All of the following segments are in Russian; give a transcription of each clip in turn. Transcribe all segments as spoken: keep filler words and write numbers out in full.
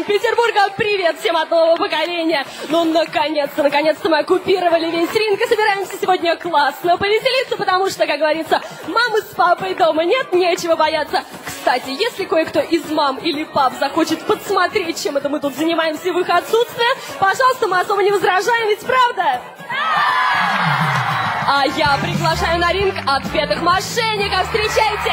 Санкт-Петербурга. Привет всем от нового поколения. Ну, наконец-то, наконец-то мы оккупировали весь ринг и собираемся сегодня классно повеселиться, потому что, как говорится, мамы с папой дома нет, нечего бояться. Кстати, если кое-кто из мам или пап захочет подсмотреть, чем это мы тут занимаемся в их отсутствие, пожалуйста, мы особо не возражаем, ведь правда? А я приглашаю на ринг отпетых мошенников. Встречайте!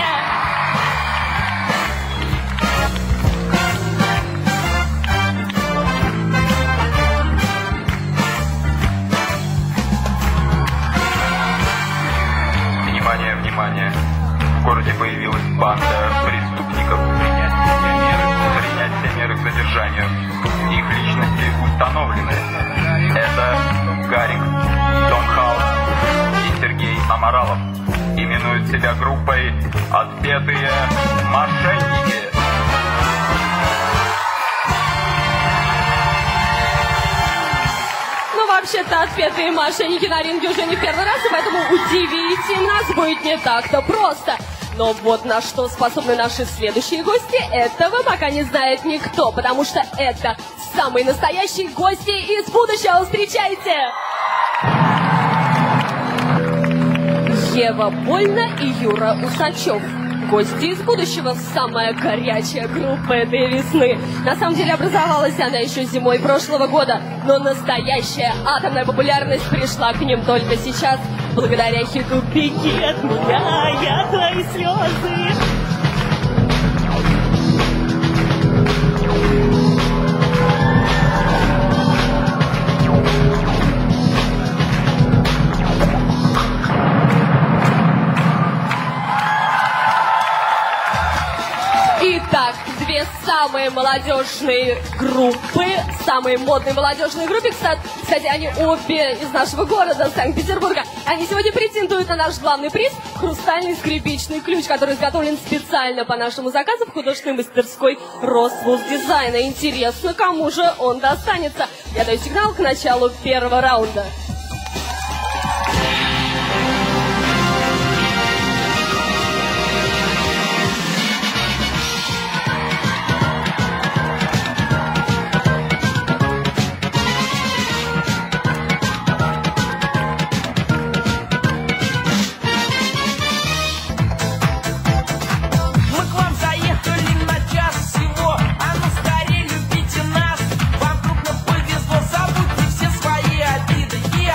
Внимание, внимание! В городе появилась банда преступников. Принять все меры, принять все меры к задержанию. Их личности установлены. Это Гарик, Том Хаус и Сергей Аморалов. Именуют себя группой «Отпетые мошенники». Вообще-то отпетые мошенники на ринге уже не в первый раз, и поэтому удивить нас будет не так-то просто. Но вот на что способны наши следующие гости, этого пока не знает никто, потому что это самые настоящие гости из будущего. Встречайте! Ева Больна и Юра Усачев. Гости из будущего, самая горячая группа этой весны. На самом деле образовалась она еще зимой прошлого года, но настоящая атомная популярность пришла к ним только сейчас, благодаря хиту «Беги от меня, я твои слезы». Итак, две самые молодежные группы, самые модные молодежные группы, кстати, они обе из нашего города, Санкт-Петербурга. Они сегодня претендуют на наш главный приз – хрустальный скрипичный ключ, который изготовлен специально по нашему заказу в художественной мастерской Росвуз Дизайна. Интересно, кому же он достанется? Я даю сигнал к началу первого раунда. Забудьте все свои обиды.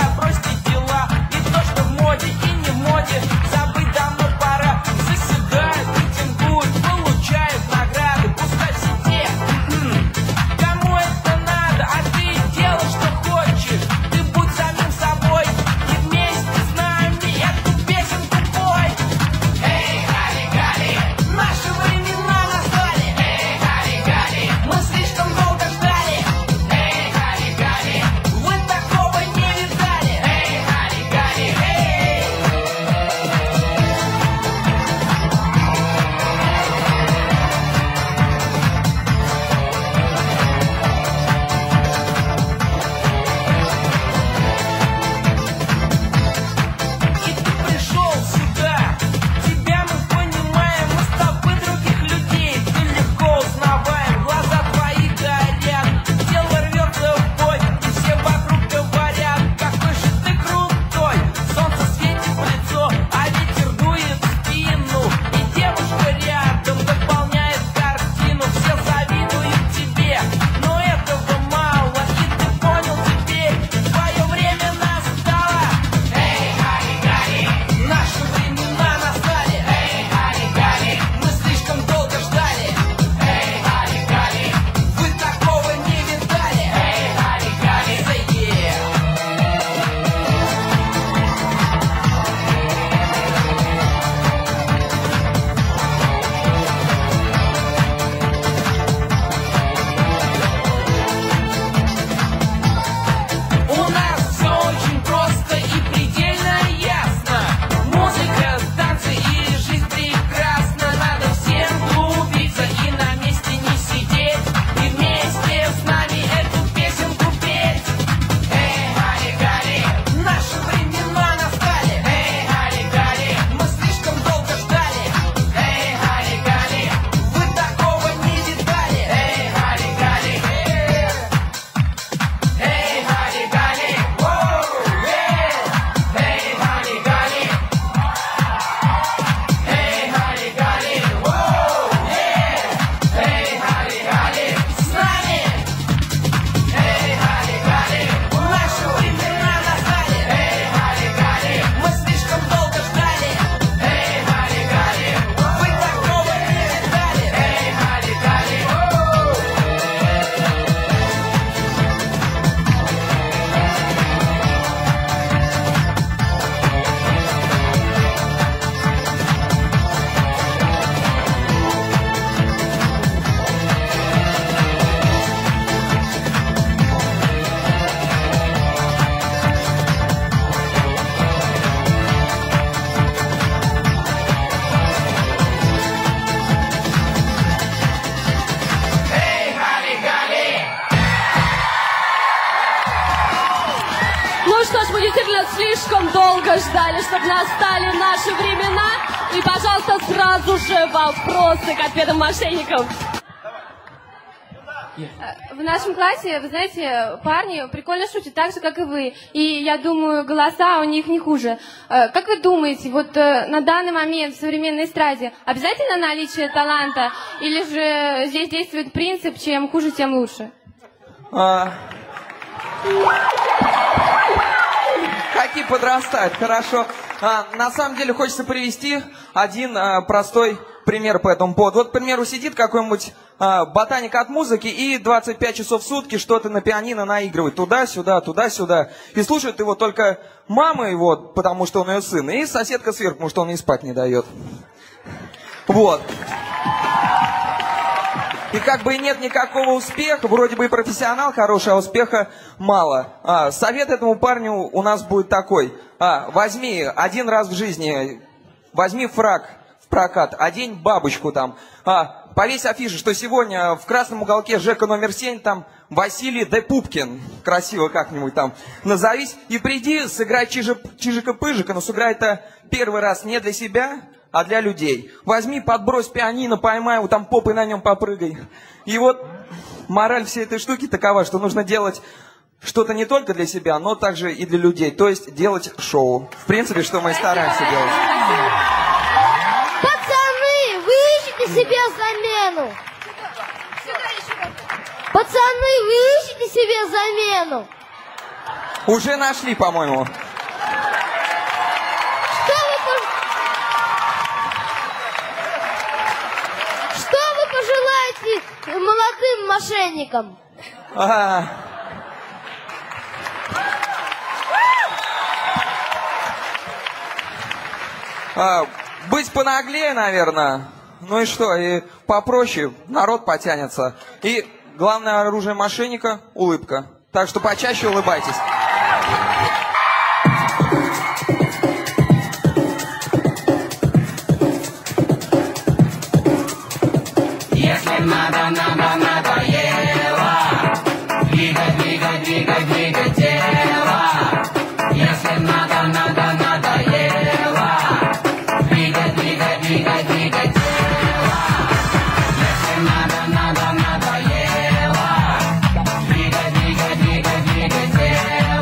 долго ждали, чтобы настали наши времена. И, пожалуйста, сразу же вопросы к ответам мошенников. В нашем классе, вы знаете, парни прикольно шутят, так же, как и вы. И я думаю, голоса у них не хуже. Как вы думаете, вот на данный момент в современной эстраде обязательно наличие таланта? Или же здесь действует принцип, чем хуже, тем лучше? А... Какие подрастают, хорошо. А, на самом деле хочется привести один а, простой пример по этому поводу. Вот, к примеру, сидит какой-нибудь а, ботаник от музыки и двадцать пять часов в сутки что-то на пианино наигрывает. Туда-сюда, туда-сюда. И слушает его только мама его, потому что он ее сын, и соседка сверху, потому что он ей спать не дает. Вот. И как бы и нет никакого успеха, вроде бы и профессионал хороший, а успеха мало. А, совет этому парню у нас будет такой. А, возьми один раз в жизни, возьми фрак в прокат, одень бабочку там. А, повесь афишу, что сегодня в красном уголке ЖЭКа номер семь, там Василий Д. Пупкин, красиво как-нибудь там назовись, и приди сыграть чижика-пыжика, но сыграй это первый раз не для себя, а для людей. Возьми, подбрось пианино, поймай его, там попой на нем попрыгай. И вот мораль всей этой штуки такова, что нужно делать что-то не только для себя, но также и для людей. То есть делать шоу. В принципе, что мы и стараемся делать. Пацаны, вы ищете себе замену. Пацаны, вы ищете себе замену. Уже нашли, по-моему. Что вы, пож... Что вы пожелаете молодым мошенникам? А... А, быть понаглее, наверное. Ну и что, и попроще, народ потянется. И главное оружие мошенника – улыбка. Так что почаще улыбайтесь. Если надо, надо, надоело, двигай, двигай, двигай, двигай тело. Если надо, надо, надоело, двигай, двигай, двигай, двигай тело. Если надо, надо, надоело, двигай, двигай, двигай, двигай тело.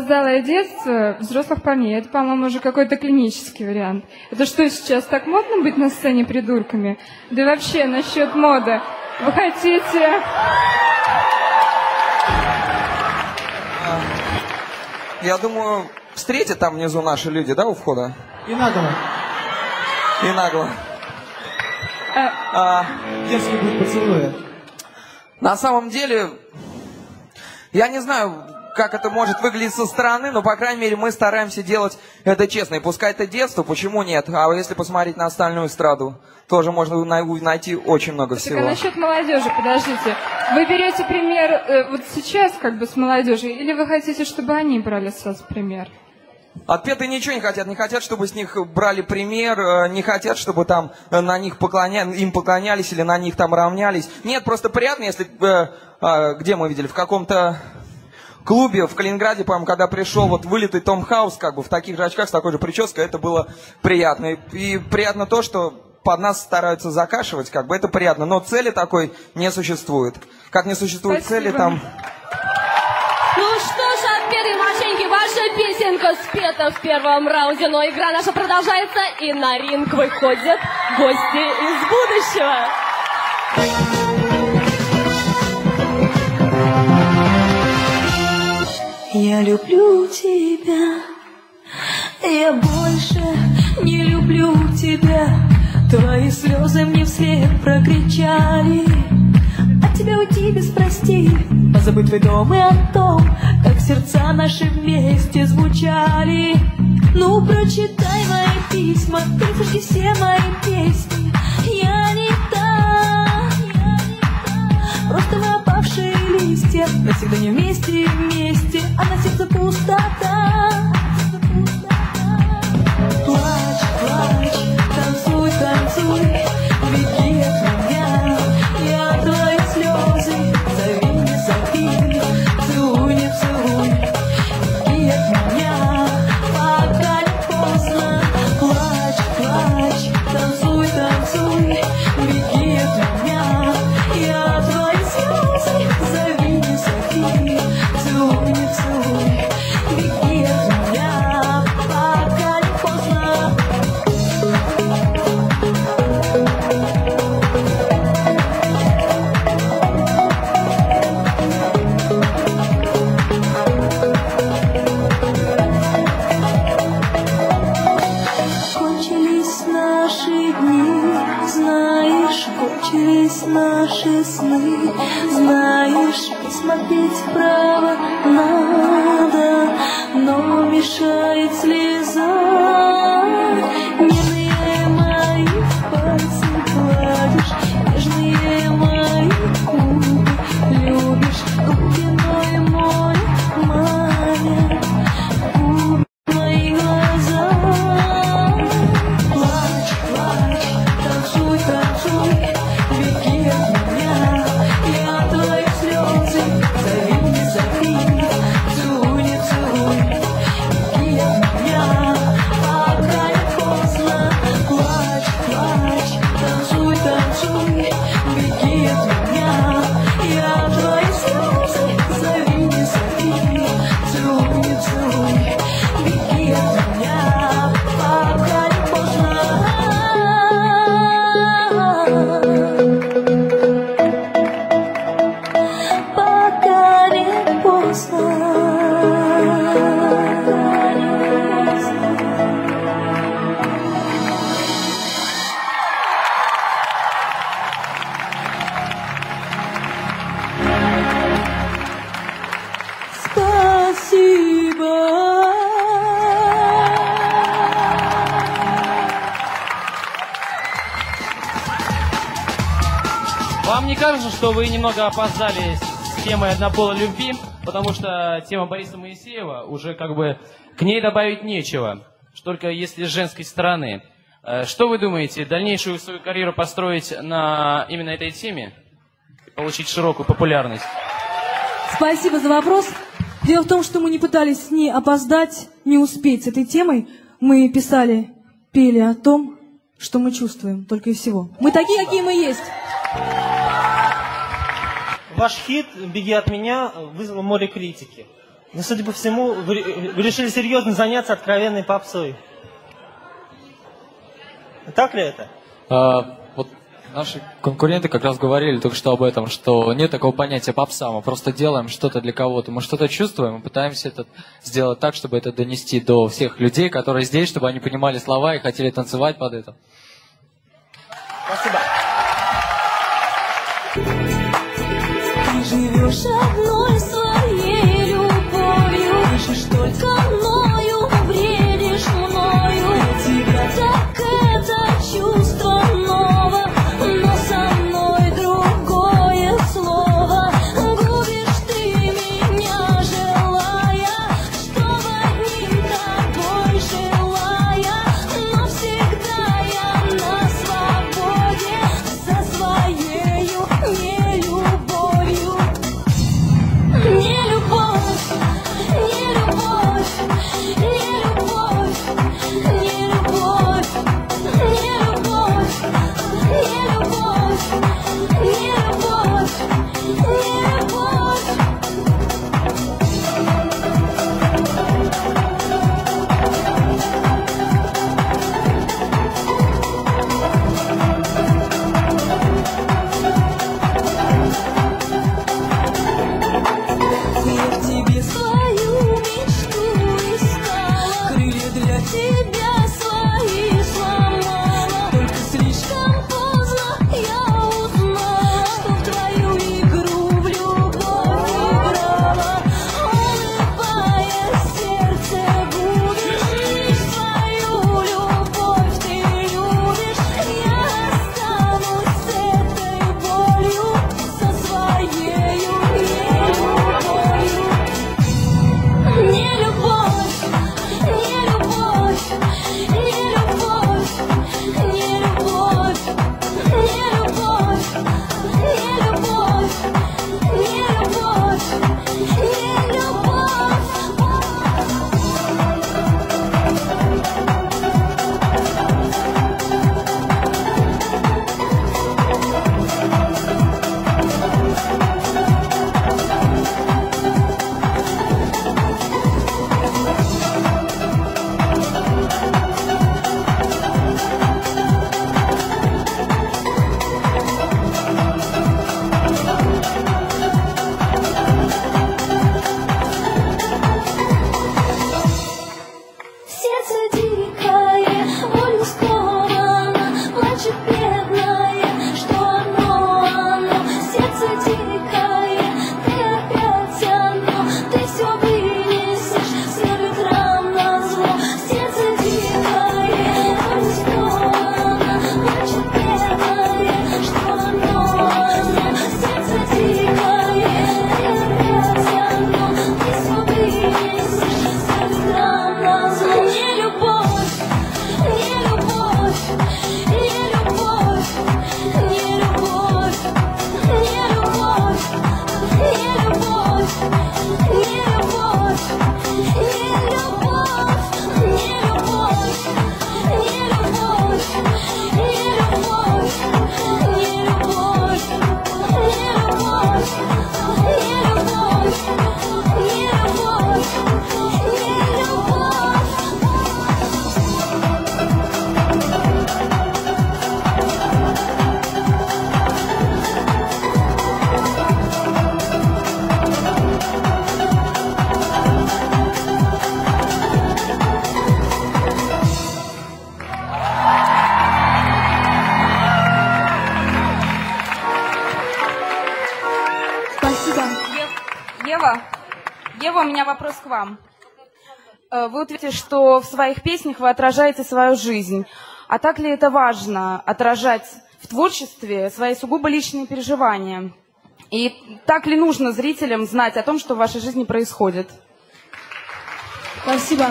запоздалое детство взрослых парней. Это, по-моему, уже какой-то клинический вариант. Это что, сейчас так модно быть на сцене придурками? Да и вообще, насчет моды. Вы хотите... Я думаю, встретят там внизу наши люди, да, у входа? И нагло. И нагло. А... А... Если будет поцелуя. На самом деле, я не знаю, как это может выглядеть со стороны, но, по крайней мере, мы стараемся делать это честно. И пускай это детство, почему нет? А если посмотреть на остальную эстраду, тоже можно найти очень много всего. Так, а насчет молодежи, подождите. Вы берете пример э, вот сейчас как бы с молодежи, или вы хотите, чтобы они брали с вас пример? Отпетые ничего не хотят, не хотят, чтобы с них брали пример, не хотят, чтобы там на них поклоня... им поклонялись или на них там равнялись. Нет, просто приятно, если... Э, э, где мы видели? В каком-то клубе в Калининграде, по-моему, когда пришел вот вылитый Том Хаус, как бы в таких же очках, с такой же прической, это было приятно. И, и приятно то, что под нас стараются закашивать, как бы это приятно. Но цели такой не существует. Как не существует Спасибо. цели там... Ну что ж, отпетые мошенники, ваша песенка спета в первом раунде, но игра наша продолжается, и на ринг выходят гости из будущего. Я люблю тебя, я больше не люблю тебя. Твои слезы мне вслед прокричали: от тебя уйти без прости, позабыть твой дом и о том, как сердца наши вместе звучали. Ну, прочитай мои письма, переслушай все мои песни. Я не та, я не та, просто мы опавшие листья, навсегда не вместе, вместе, а на сердце пустота. Плачь, плачь, танцуй, танцуй, беги от меня, я твои слезы, зови, не зови, целуй, не целуй, беги от меня, пока не поздно. Плачь, плачь, танцуй, танцуй, беги от меня, я твои слезы, зови, не зови, целуй, не целуй, беги от меня, пока не поздно. Кончились наши дни, знаешь, кончились наши сны, знаешь, посмотреть вправо надо, но мешает слеза. Нежные мои пальцы гладишь, нежные мои губы любишь, глубиной море манят губы мои глаза. Плачь, плачь, танцуй, танцуй, беги от меня, я твои слезы, зови, не зови, целуй, не целуй, беги от меня, пока не поздно. Плачь, плачь, танцуй, танцуй, беги от меня, я твои слезы, зови, не зови, целуй, не целуй, беги от меня, пока не поздно. Пока не поздно. Вам не кажется, что вы немного опоздали с темой однополой любви? Потому что тема Бориса Моисеева уже как бы к ней добавить нечего. Только если с женской стороны. Что вы думаете, дальнейшую свою карьеру построить на именно этой теме? Получить широкую популярность? Спасибо за вопрос. Дело в том, что мы не пытались ни опоздать, ни успеть с этой темой. Мы писали, пели о том, что мы чувствуем, только и всего. Мы такие, какие мы есть. Ваш хит «Беги от меня» вызвал море критики. Но, судя по всему, вы, вы решили серьезно заняться откровенной попсой. Так ли это? А, вот наши конкуренты как раз говорили только что об этом, что нет такого понятия попса, мы просто делаем что-то для кого-то, мы что-то чувствуем, и пытаемся это сделать так, чтобы это донести до всех людей, которые здесь, чтобы они понимали слова и хотели танцевать под это. Спасибо. Ты живешь одной своей любовью, дышишь только мною, бредишь мною. Для тебя так это чувство ново, но со мной другое слово. Губишь ты меня, желая, чтобы одним тобой желая, но всегда я на свободе со своею нелюбовью. Не любовь, не любовь, не любовь, не любовь, не любовь, не любовь, не любовь, не любовь. Я в тебе свою мечту искала, крылья для тебя свои сломала. Только слишком поздно я узнала, что в твою игру в любовь играла. Улыбаясь, сердце губишь, лишь свою любовь ты любишь. Я останусь с этой болью, со своею нелюбовью. Не любовь, не любовь, не любовь, не любовь, не любовь, не любовь, не любовь, не любовь. Сердце дикое, болью сковано, плачет бедное, что оно, оно. Сердце дикое, ты опять оно, ты все вынесешь, все ветрам назло. Сердце дикое, болью сковано, плачет бедное, что оно, оно. Сердце дикое, ты опять оно, ты все вынесешь, все ветрам назло. Не любовь, не любовь, не любовь, не любовь, не любовь, не любовь, не любовь, не любовь, не любовь, не любовь, не любовь, не любовь, не любовь, не любовь, не любовь, не любовь. Спасибо. Ева, Ева, у меня вопрос к вам. Э, Вы утверждаете, что в своих песнях вы отражаете свою жизнь. А так ли это важно, отражать в творчестве свои сугубо личные переживания? И так ли нужно зрителям знать о том, что в вашей жизни происходит? Спасибо.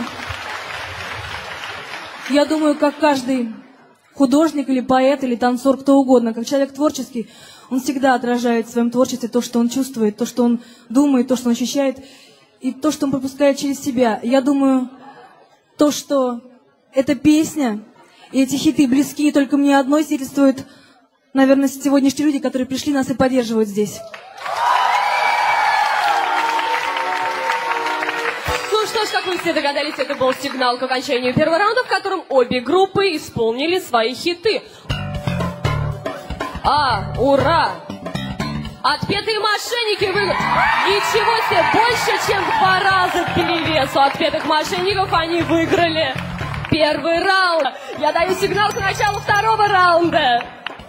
Я думаю, как каждый художник или поэт, или танцор, кто угодно, как человек творческий, он всегда отражает в своем творчестве то, что он чувствует, то, что он думает, то, что он ощущает, и то, что он пропускает через себя. Я думаю, то, что эта песня и эти хиты близки не только мне одной, свидетельствует, наверное, сегодняшние люди, которые пришли нас и поддерживают здесь. как вы все догадались, это был сигнал к окончанию первого раунда, в котором обе группы исполнили свои хиты. А, ура! Отпетые мошенники вы... Ничего себе, больше, чем в два раза перевес у отпетых мошенников они выиграли первый раунд. Я даю сигнал к началу второго раунда.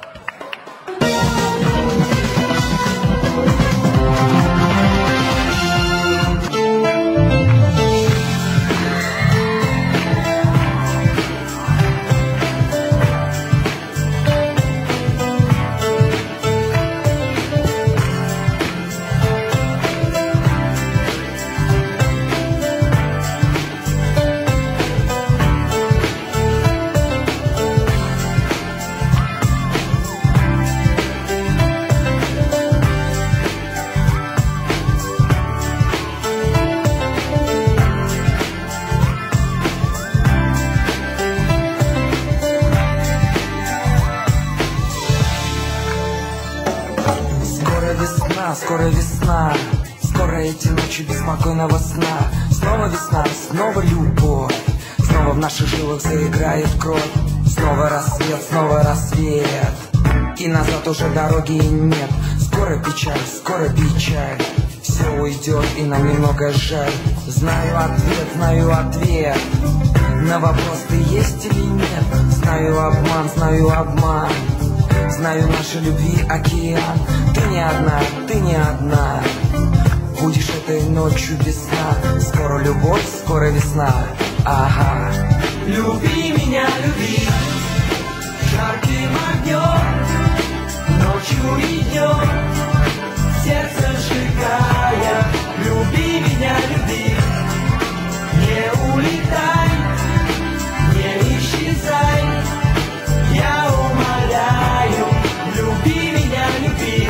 Скоро весна, скоро эти ночи беспокойного сна. Снова весна, снова любовь, снова в наших жилах заиграет кровь. Снова рассвет, снова рассвет, и назад уже дороги нет. Скоро печаль, скоро печаль, все уйдет и нам немного жаль. Знаю ответ, знаю ответ на вопрос, ты есть или нет. Знаю обман, знаю обман, знаю нашей любви океан. Ты не одна, ты не одна, будешь этой ночью без сна. Скоро любовь, скоро весна, ага. Люби меня, люби, жарким огнем, ночью и днем, сердце сжигая. Люби меня, люби, не улетай, не исчезай, я умоляю. Люби меня, люби,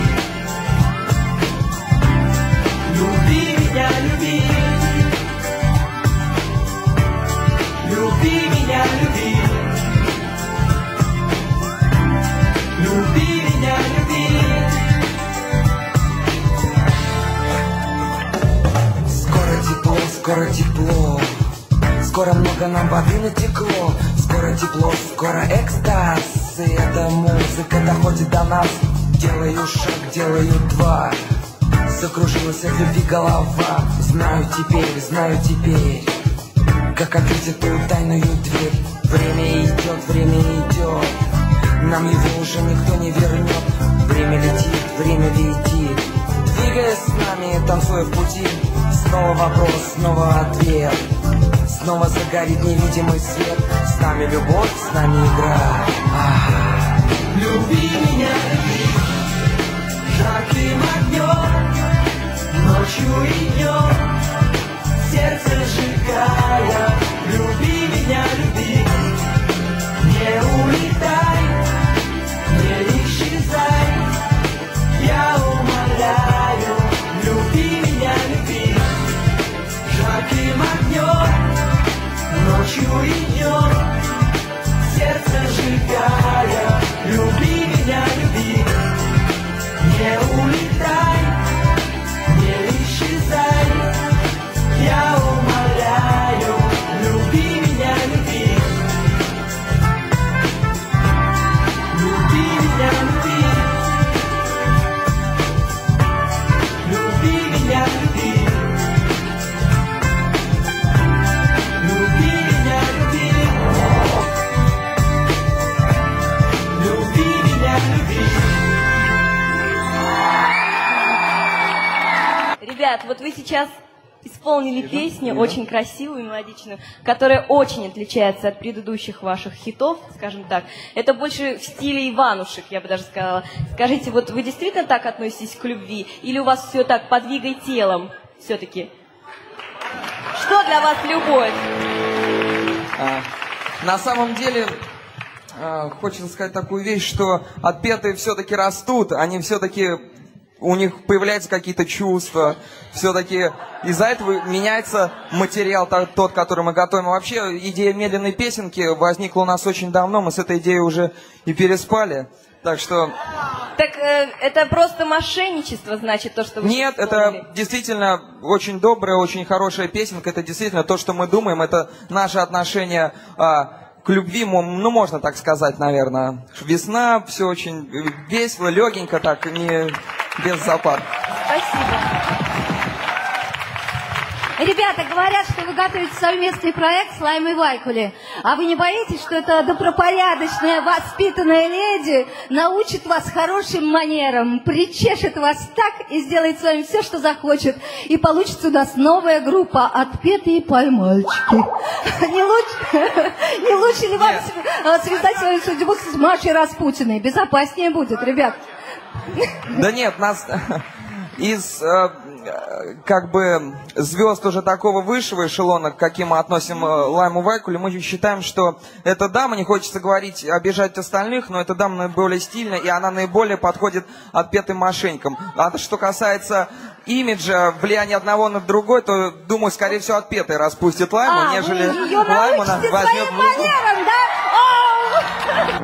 люби меня, люби, люби меня, люби, люби меня, люби. Скоро тепло, скоро тепло, скоро много нам воды натекло. Скоро тепло, скоро экстаз, и эта музыка доходит до нас. Делаю шаг, делаю два, закружилась от любви голова. Знаю теперь, знаю теперь, как открыть эту тайную дверь. Время идет, время идет, нам его уже никто не вернет. Время летит, время летит, двигаясь с нами, танцуя в пути. Снова вопрос, снова ответ, снова загорит невидимый свет. С нами любовь, с нами игра. А-а-а. Люби меня, люби, жарким огнем, ночью и днем, сердце сжигая. Люби меня, люби, не улетай, не исчезай, я умоляю. Люби меня, люби, жарким огнем, ночью и днем, сердце сжигая. Люби меня, люби, не улетай, не исчезай, я умоляю. Люби меня, люби, люби меня, люби, люби меня, люби, люби меня, люби, люби меня, люби. Ребят, вот вы сейчас исполнили песню, очень красивую, мелодичную, которая очень отличается от предыдущих ваших хитов, скажем так. Это больше в стиле Иванушек, я бы даже сказала. Скажите, вот вы действительно так относитесь к любви? Или у вас все так, подвигай телом все-таки? Что для вас любовь? А, на самом деле, а, хочется сказать такую вещь, что отпетые все-таки растут, они все-таки... У них появляются какие-то чувства, все-таки из-за этого меняется материал тот, который мы готовим. Вообще, идея медленной песенки возникла у нас очень давно, мы с этой идеей уже и переспали. Так что... Так э, это просто мошенничество, значит, то, что вы... Нет, это действительно очень добрая, очень хорошая песенка. Это действительно то, что мы думаем. Это наше отношение а, к любви, ну, можно так сказать, наверное. Весна, все очень весело, легенько, так, не без запар. Спасибо. Ребята, говорят, что вы готовите совместный проект с Лаймой Вайкуле. А вы не боитесь, что эта добропорядочная, воспитанная леди научит вас хорошим манерам, причешет вас так и сделает с вами все, что захочет. И получится у нас новая группа «Отпетые поймальчики». Не лучше, не лучше ли вам связать свою судьбу с Машей Распутиной? Безопаснее будет, ребят. Да нет, нас из... как бы звезд уже такого высшего эшелона, к каким мы относим Лайму Вайкуле, мы считаем, что эта дама, не хочется говорить, обижать остальных, но эта дама наиболее стильная, и она наиболее подходит отпетым мошенникам. А что касается имиджа, влияния одного на другой, то, думаю, скорее всего, отпетый распустит Лайму, а, нежели Лайму возьмет музыку. Манерам, да?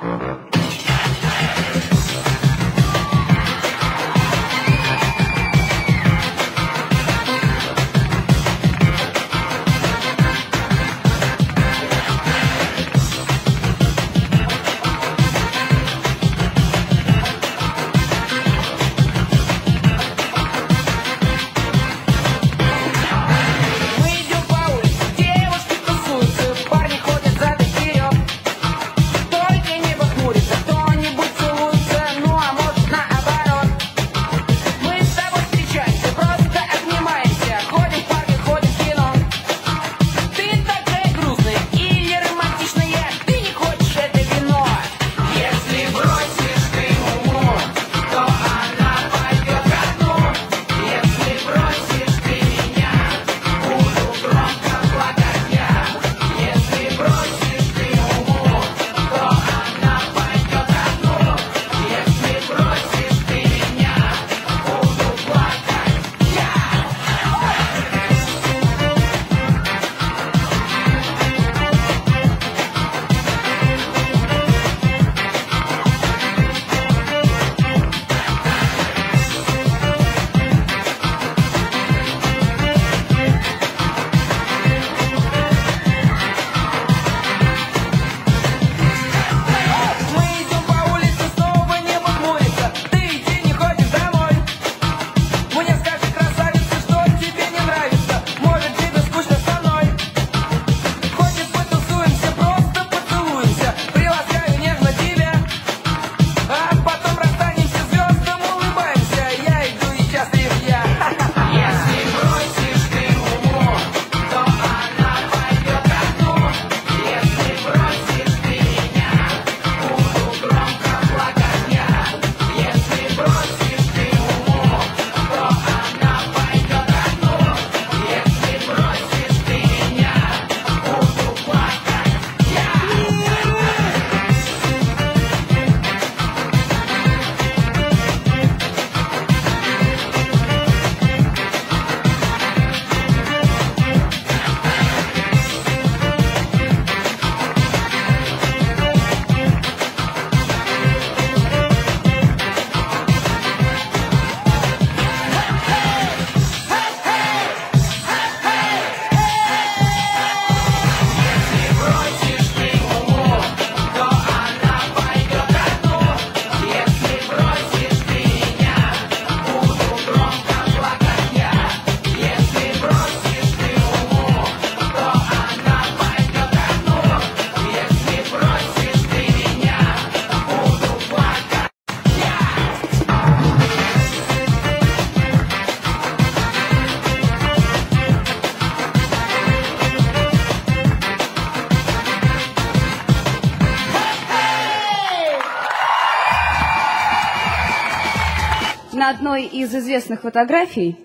На одной из известных фотографий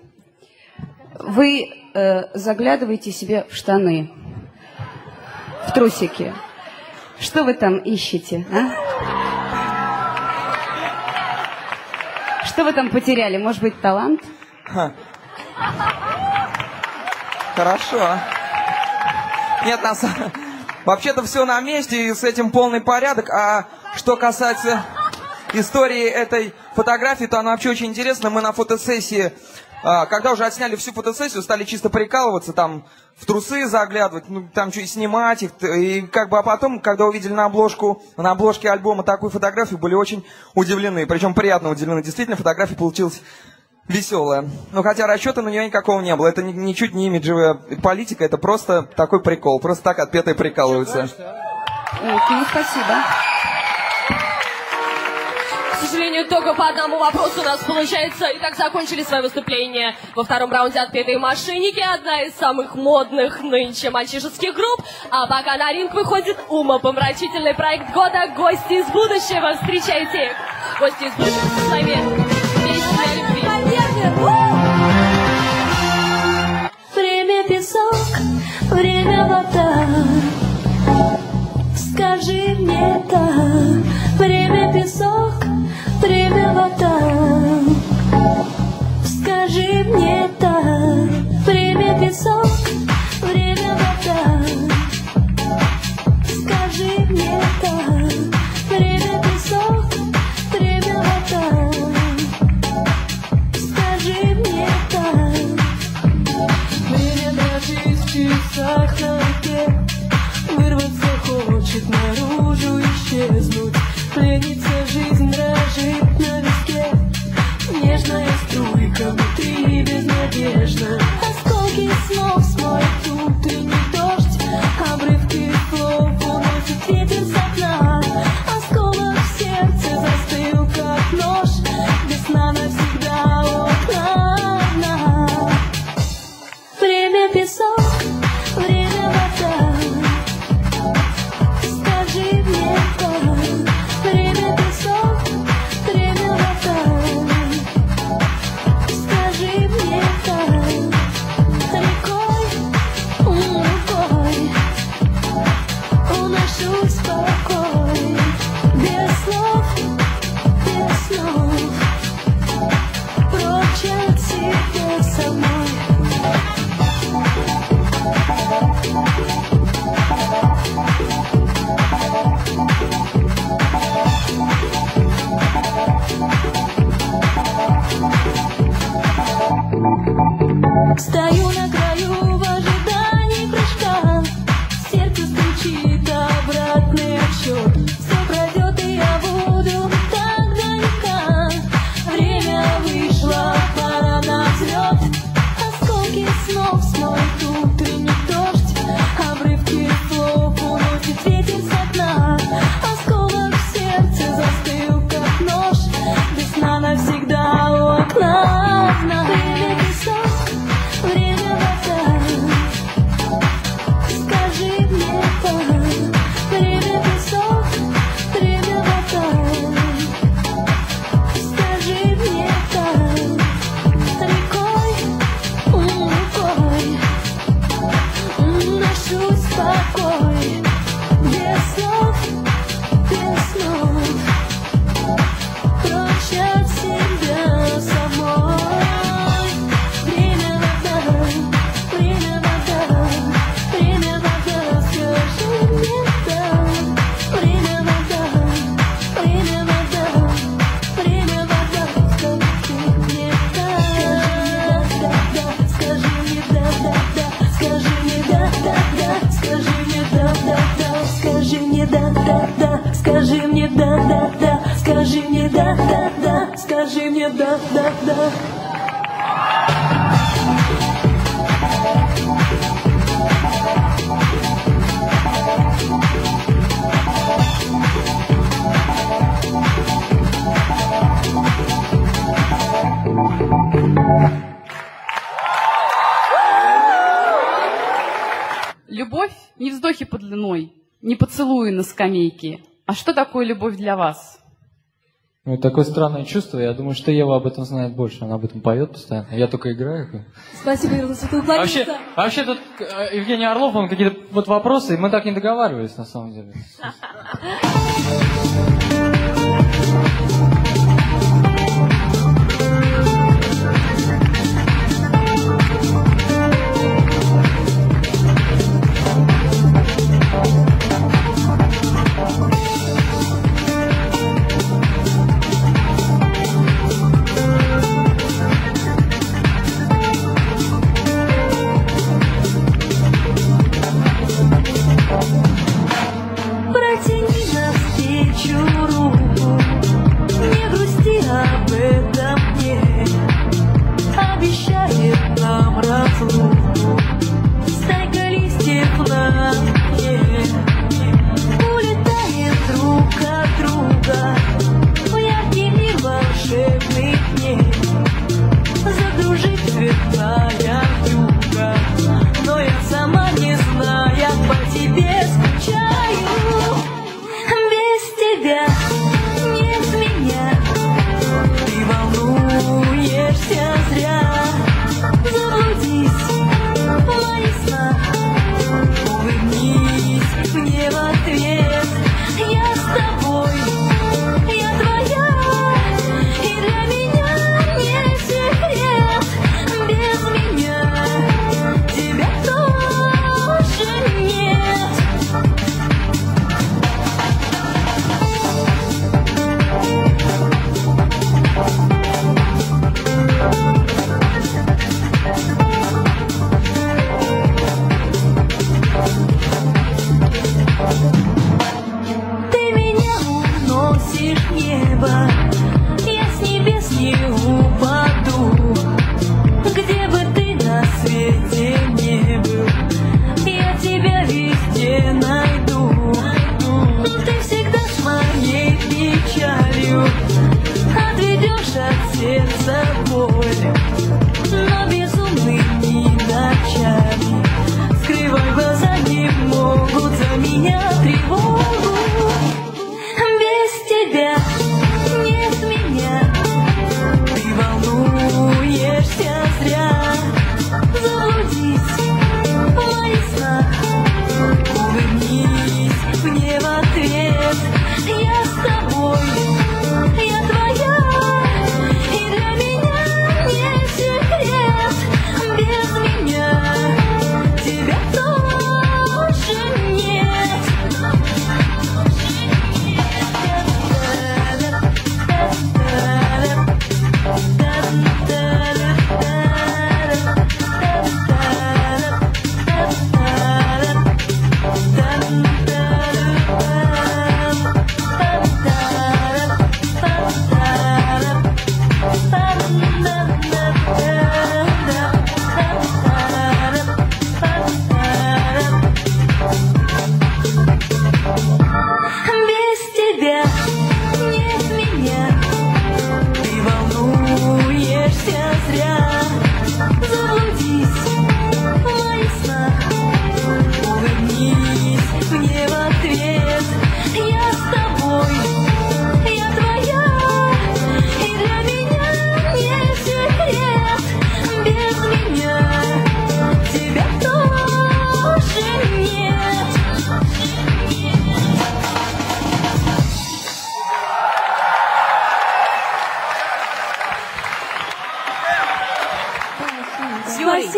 вы э, заглядываете себе в штаны, в трусики. Что вы там ищете, а? Что вы там потеряли? Может быть, талант? Ха. Хорошо. Нет, нас... Вообще-то все на месте, и с этим полный порядок. А что касается... истории этой фотографии, то она вообще очень интересна. Мы на фотосессии, а, когда уже отсняли всю фотосессию, стали чисто прикалываться, там в трусы заглядывать, ну там что и снимать их, и как бы, а потом, когда увидели на обложку, на обложке альбома такую фотографию, были очень удивлены, причем приятно удивлены. Действительно, фотография получилась веселая. Но хотя расчета на нее никакого не было. Это ни, ничуть не имиджевая политика, это просто такой прикол, просто так отпетые прикалываются. Окей, спасибо. К сожалению, только по одному вопросу у нас получается. Итак, закончили свое выступление во втором раунде «Отпетые мошенники», одна из самых модных нынче мальчишеских групп. А пока на ринг выходит умопомрачительный проект года «Гости из будущего». Встречайте их. Гости из будущего со своими песнями о любви. Время песок, время вода. Скажи мне так. Время песок, время вода. Скажи мне так. Время песок, время вода. Скажи мне так. Время песок, время вода. Скажи мне так. Время дрожит в часах на руке. Вырваться хочет наружу, исчезнуть. Пленится жизнь, дрожит на виске. Нежная струйка внутри безнадежна. Осколки снов смоет утренний дождь. Обрывки слов уносит ветер с окна. Осколок в сердце застыл, как нож. Весна навсегда у окна. Время песок, время вода. Скажи мне так. Время песок, время вода. Скажи мне так. Рекой, рукой уношусь в покой. Без слов, без снов. Прочь от себя самой. Стою на краю в ожидании прыжка. Сердце стучит обратный отсчет. Все пройдет, и я буду так далека. Время вышло, пора на взлет. Осколки снов смоет утренний дождь. Обрывки слов уносит ветер с окна. Осколок в сердце застыл, как нож. Весна навсегда у окна. Время песок, время вода. Скажи мне так. Время песок, время вода. Скажи мне так. Рекой, рукой уношусь в покой. Без слов, без снов. Прочь от себя самой. Время вода, время вода, время вода. Скажи мне да. Время вода, время вода, время вода. Скажи мне да. Скажи мне да, да, да. Скажи мне да, да, да. Скажи мне да, да, да. Скажи мне да, да, да. Скажи мне да, да, да. Скажи мне да, да, да. Скажи мне да, да, да. Любовь не вздохи под длиной, не поцелуи на скамейке. А что такое любовь для вас? Ну, такое странное чувство. Я думаю, что Ева об этом знает больше. Она об этом поет постоянно. Я только играю. Спасибо, Ира, за святую Вообще, планету. вообще тут э, Евгений Орлов, он какие-то вот вопросы, и мы так не договаривались, на самом деле.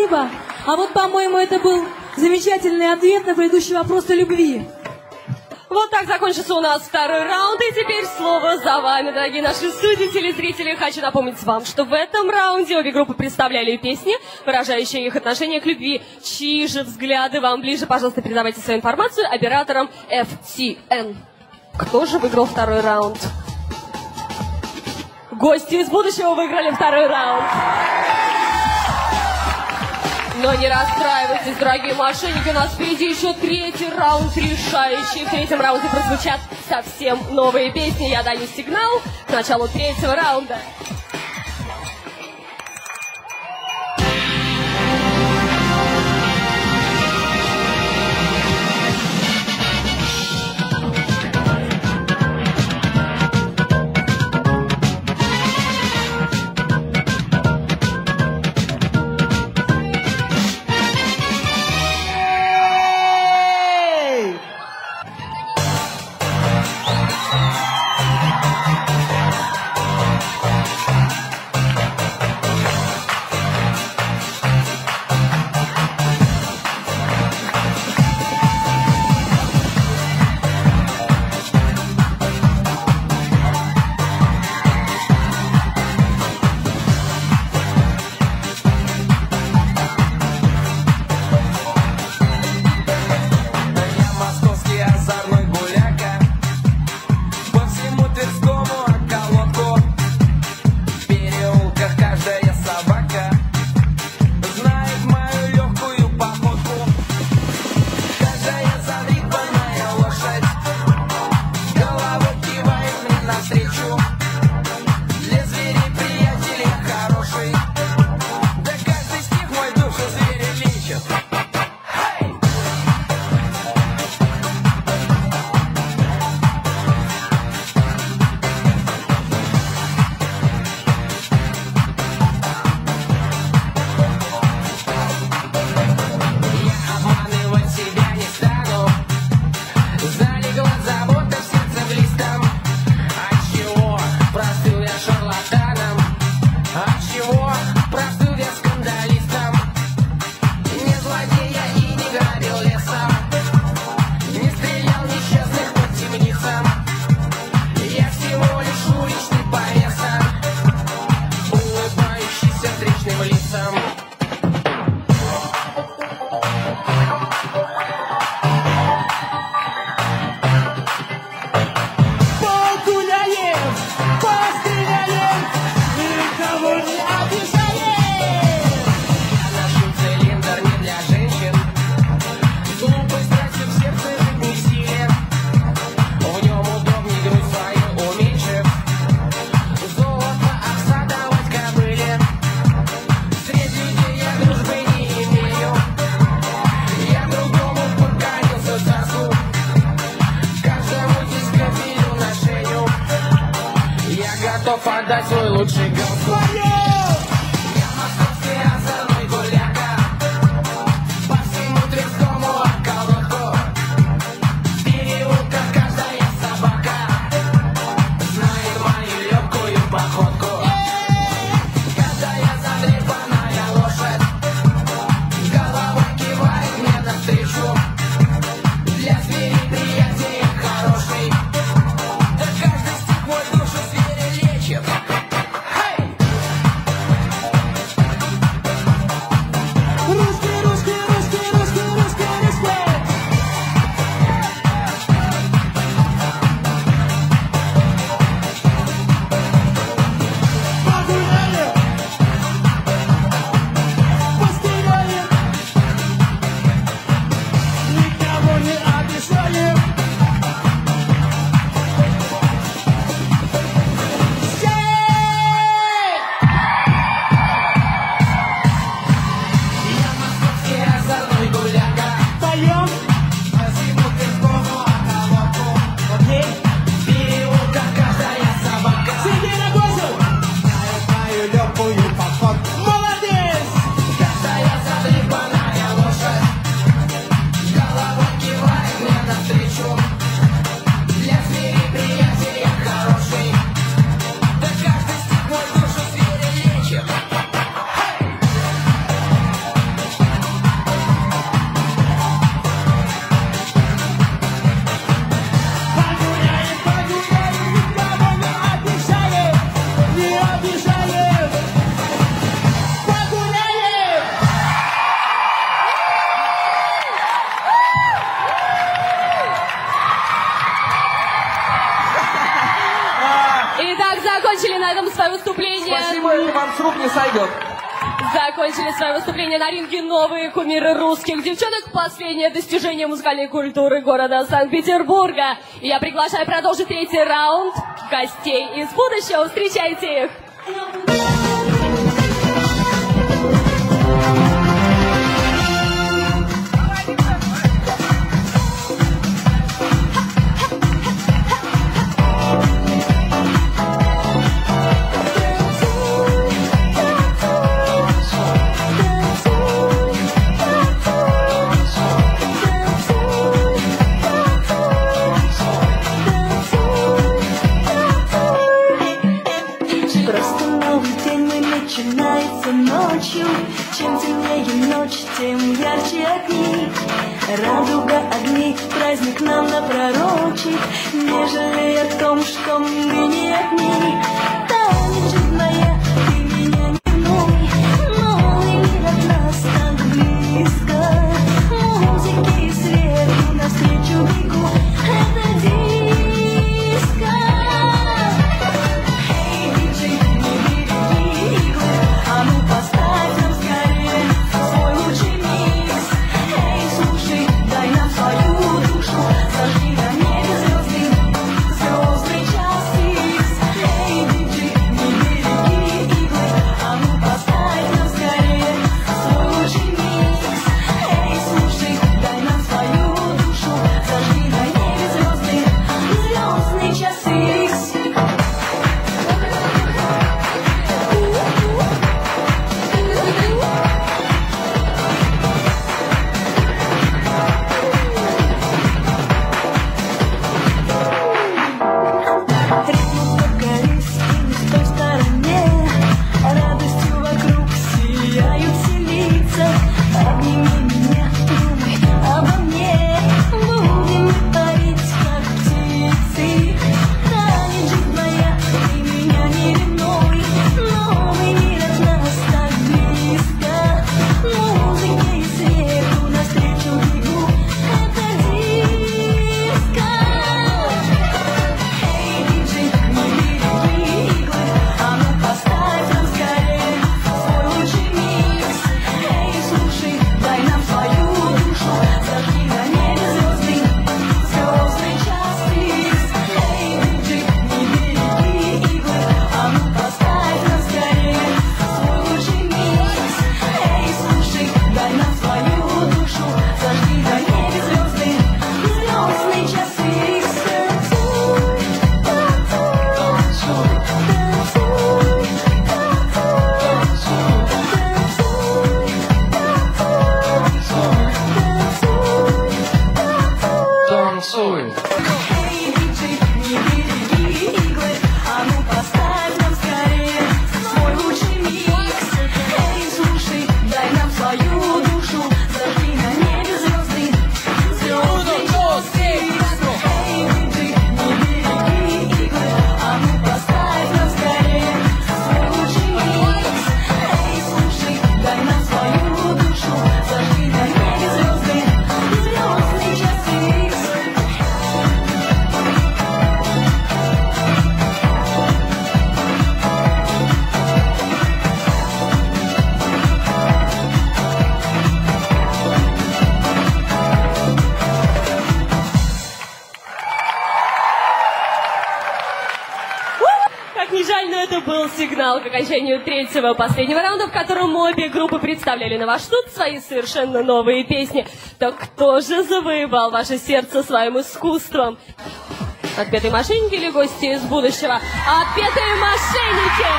спасибо. А вот, по-моему, это был замечательный ответ на предыдущий вопрос о любви. Вот так закончится у нас второй раунд, и теперь слово за вами, дорогие наши судьи, телезрители. Хочу напомнить вам, что в этом раунде обе группы представляли песни, выражающие их отношение к любви. Чьи же взгляды вам ближе? Пожалуйста, передавайте свою информацию операторам эф ти эн. Кто же выиграл второй раунд? Гости из будущего выиграли второй раунд. Но не расстраивайтесь, дорогие мошенники, у нас впереди еще третий раунд решающий. В третьем раунде прозвучат совсем новые песни. Я даю сигнал к началу третьего раунда. Отдать свой лучший гол. Я московский озорной гуляка, по всему Тверскому околотку. В переулках каждая собака знает мою легкую походку. Каждая задрипанная лошадь головой кивает мне навстречу. Для зверей приятель хороший, да каждый стих мой душу зверя лечит. Итак, закончили на этом свое выступление. Спасибо, это вам с рук не сойдет. Закончили свое выступление на ринге новые кумиры русских девчонок. Последнее достижение музыкальной культуры города Санкт-Петербурга. И я приглашаю продолжить третий раунд гостей из будущего. Встречайте их. Начинается ночью, чем темнее ночь, тем ярче огни. Радуга огней, праздник нам напророчит, не жалея о том, что мы не одни. Танец жизнь моя, ты меня не минуй, новый мир от нас так близко. Музыки и свету навстречу бегу, это диско. Эй, диджей, не береги иглы, а ну поставь нам скорее свой лучший микс. Эй, слушай, дай нам свою душу, зажги на небе звезды, звездный час икс. Эй, диджей, не береги иглы, а ну поставь нам скорее свой лучший микс. Эй, слушай, дай нам свою душу, зажги на небе звезды, звездный час икс. Радостью вокруг сияют все лица. Обними меня, думай обо мне. Будем мы парить, как птицы. Танец жизнь моя, ты меня не ревнуй. Новый мир от нас так близко. Музыка и свету навстречу бегу, это диско. Эй, диджей, не береги иглы, а ну поставь нам скорее свой лучший микс. Эй, слушай, дай нам свою душу, зажги на небе звезды, звездный час икс. Эй, диджей, не береги иглы, а ну поставь нам скорее свой лучший микс. Эй, слушай, дай нам свою душу, зажги на небе звезды, звездный час икс. Танцуй. Эй, диджей, не береги иглы, а ну поставь нам скорее свой лучший микс. Эй, слушай, дай нам свою душу, зажги на небе звезды, звездный час икс. Эй, диджей, не береги иглы, а ну поставь нам скорее свой лучший микс. Эй, слушай, дай нам свою душу, зажги на небе звезды, звездный час икс. Как ни жаль, но это был сигнал к окончанию третьего последнего раунда, в котором обе группы представляли на ваш суд свои совершенно новые песни. Так кто же завоевал ваше сердце своим искусством? Отпетые мошенники или гости из будущего? Отпетые мошенники!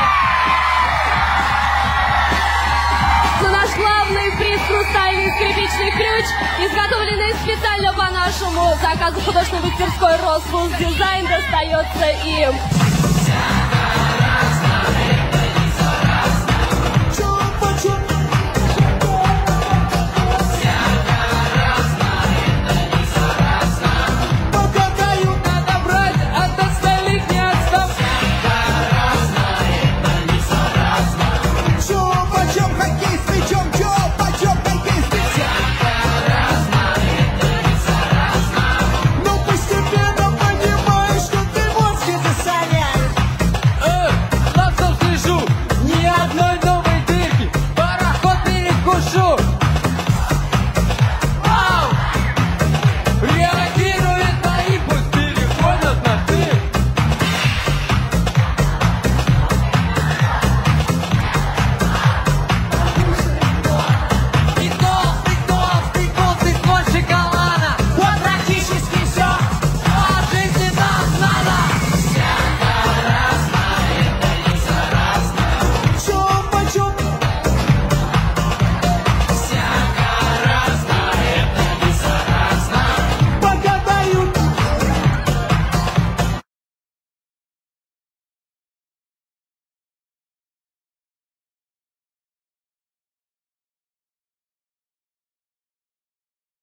За наш главный приз хрустальный скрипичный ключ, изготовленный специально по нашему заказу художественной мастерской Росвуз Дизайн, достается им.